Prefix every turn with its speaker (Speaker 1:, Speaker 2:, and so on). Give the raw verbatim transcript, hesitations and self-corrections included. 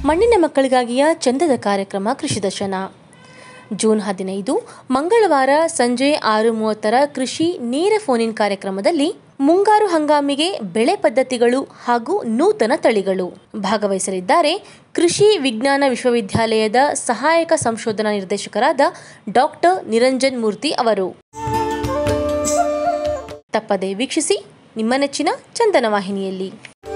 Speaker 1: ಮಣ್ಣಿನ ಮಕ್ಕಳಿಗಾಗಿಯ ಚಂದದ ಕಾರ್ಯಕ್ರಮ ಕೃಷಿ ದರ್ಶನ ಜೂನ್ ಹದಿನೈದು ಮಂಗಳವಾರ ಸಂಜೆ ಆರು ಮೂವತ್ತರ ಕೃಷಿ ನೇರ ಫೋನ್ ಕಾರ್ಯಕ್ರಮದಲ್ಲಿ ಮುಂಗಾರು ಹಂಗಾಮಿಗೆ ಬೆಳೆ ಪದ್ಧತಿಗಳು ಹಾಗೂ ನೂತನ ತಳಿಗಳು ಭಾಗವಹಿಸಲಿದ್ದಾರೆ ಕೃಷಿ ವಿಜ್ಞಾನ ವಿಶ್ವವಿದ್ಯಾಲಯದ ಸಹಾಯಕ ಸಂಶೋಧನಾ ನಿರ್ದೇಶಕರಾದ ಡಾಕ್ಟರ್ ನಿರಂಜನ್ ಮೂರ್ತಿ ಅವರು. ತಪ್ಪದೇ ವೀಕ್ಷಿಸಿ ನಿಮ್ಮ ನೆಚ್ಚಿನ ಚಂದನ ವಾಹಿನಿಯಲ್ಲಿ.